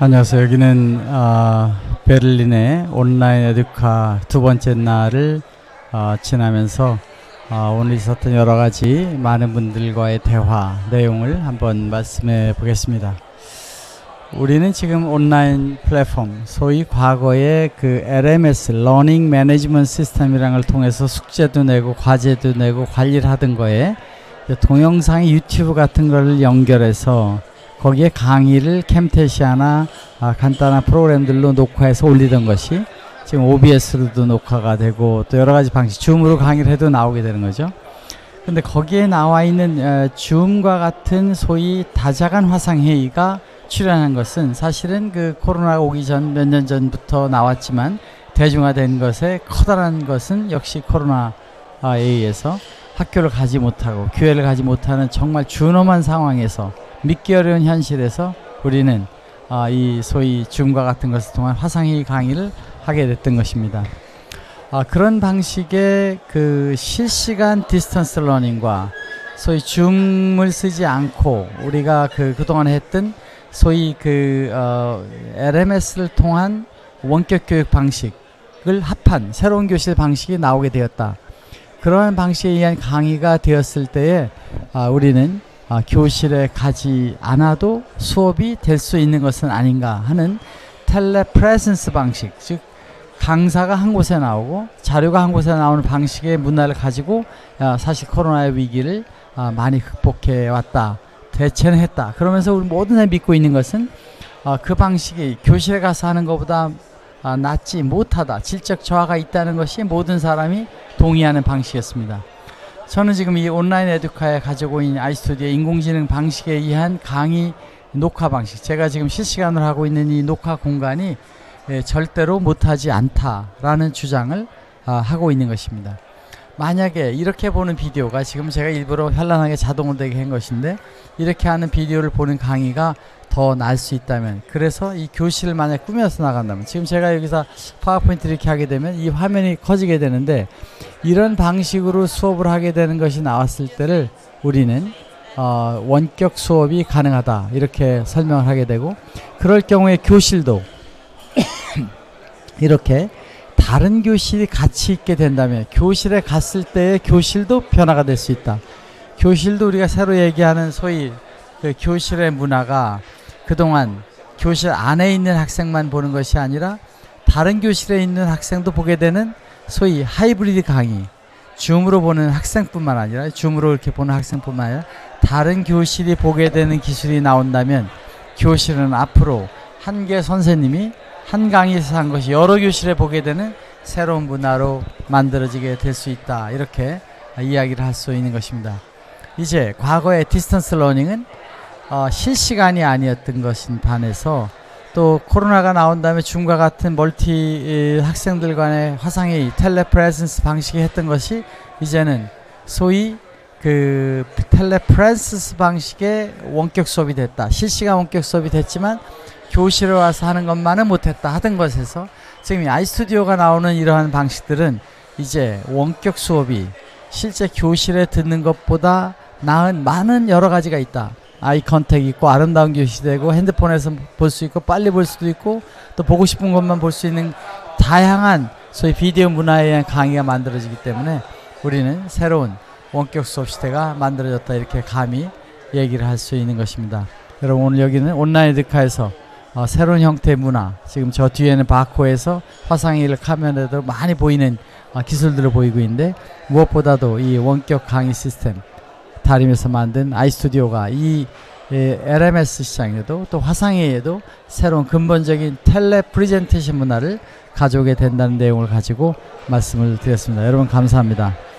안녕하세요. 여기는 베를린의 온라인 에듀카 두 번째 날을 지나면서 오늘 있었던 여러 가지 많은 분들과의 대화 내용을 한번 말씀해 보겠습니다. 우리는 지금 온라인 플랫폼, 소위 과거의 그 LMS, Learning Management System이라는 걸 통해서 숙제도 내고 과제도 내고 관리를 하던 거에 동영상의 유튜브 같은 걸 연결해서 거기에 강의를 캠테시아나 간단한 프로그램들로 녹화해서 올리던 것이 지금 OBS로도 녹화가 되고 또 여러 가지 방식, 줌으로 강의를 해도 나오게 되는 거죠. 근데 거기에 나와 있는 줌과 같은 소위 다자간 화상회의가 출연한 것은 사실은 그 코로나가 오기 전 몇 년 전부터 나왔지만 대중화된 것에 커다란 것은 역시 코로나에 의해서 학교를 가지 못하고 교회를 가지 못하는 정말 준엄한 상황에서 믿기 어려운 현실에서 우리는 이 소위 줌과 같은 것을 통한 화상회의 강의를 하게 됐던 것입니다. 그런 방식의 그 실시간 디스턴스 러닝과 소위 줌을 쓰지 않고 우리가 그동안 했던 소위 LMS를 통한 원격 교육 방식을 합한 새로운 교실 방식이 나오게 되었다. 그러한 방식에 의한 강의가 되었을 때에 우리는 교실에 가지 않아도 수업이 될 수 있는 것은 아닌가 하는 텔레프레센스 방식, 즉 강사가 한 곳에 나오고 자료가 한 곳에 나오는 방식의 문화를 가지고 사실 코로나의 위기를 많이 극복해 왔다, 대처는 했다. 그러면서 우리 모든 사람이 믿고 있는 것은 그 방식이 교실에 가서 하는 것보다 낫지 못하다, 질적 저하가 있다는 것이 모든 사람이 동의하는 방식이었습니다. 저는 지금 이 온라인 에듀카에 가지고 있는 아이스튜디오 인공지능 방식에 의한 강의 녹화 방식, 제가 지금 실시간으로 하고 있는 이 녹화 공간이 절대로 못하지 않다라는 주장을 하고 있는 것입니다. 만약에 이렇게 보는 비디오가, 지금 제가 일부러 현란하게 자동으로 되게 한 것인데 이렇게 하는 비디오를 보는 강의가 더 나을 수 있다면, 그래서 이 교실을 만약 꾸며서 나간다면, 지금 제가 여기서 파워포인트를 이렇게 하게 되면 이 화면이 커지게 되는데, 이런 방식으로 수업을 하게 되는 것이 나왔을 때를 우리는 원격 수업이 가능하다 이렇게 설명을 하게 되고, 그럴 경우에 교실도 이렇게 다른 교실이 같이 있게 된다면 교실에 갔을 때의 교실도 변화가 될 수 있다. 교실도 우리가 새로 얘기하는 소위 그 교실의 문화가 그동안 교실 안에 있는 학생만 보는 것이 아니라 다른 교실에 있는 학생도 보게 되는 소위 하이브리드 강의, 줌으로 보는 학생뿐만 아니라 줌으로 이렇게 보는 학생뿐만 아니라 다른 교실이 보게 되는 기술이 나온다면 교실은 앞으로 한 개 선생님이 한 강의에서 한 것이 여러 교실에 보게 되는 새로운 문화로 만들어지게 될 수 있다, 이렇게 이야기를 할 수 있는 것입니다. 이제 과거의 디스턴스 러닝은 실시간이 아니었던 것인 반해서 또 코로나가 나온 다음에 줌과 같은 멀티 학생들 간의 화상회의 텔레프레센스 방식이 했던 것이 이제는 소위 그 텔레프레센스 방식의 원격 수업이 됐다. 실시간 원격 수업이 됐지만 교실에 와서 하는 것만은 못했다 하던 것에서 지금 이 아이스튜디오가 나오는 이러한 방식들은 이제 원격 수업이 실제 교실에 듣는 것보다 나은 많은 여러 가지가 있다. 아이 컨택이 있고 아름다운 교실이 되고 핸드폰에서 볼 수 있고 빨리 볼 수도 있고 또 보고 싶은 것만 볼 수 있는 다양한 소위 비디오 문화에 의한 강의가 만들어지기 때문에 우리는 새로운 원격 수업 시대가 만들어졌다, 이렇게 감히 얘기를 할 수 있는 것입니다. 여러분, 오늘 여기는 온라인 에듀카에서 새로운 형태의 문화, 지금 저 뒤에는 바코에서 화상회의를 카메라로 많이 보이는 기술들을 보이고 있는데, 무엇보다도 이 원격 강의 시스템 다림에서 만든 아이스튜디오가 이 LMS 시장에도 또 화상회의에도 새로운 근본적인 텔레 프레젠테이션 문화를 가져오게 된다는 내용을 가지고 말씀을 드렸습니다. 여러분 감사합니다.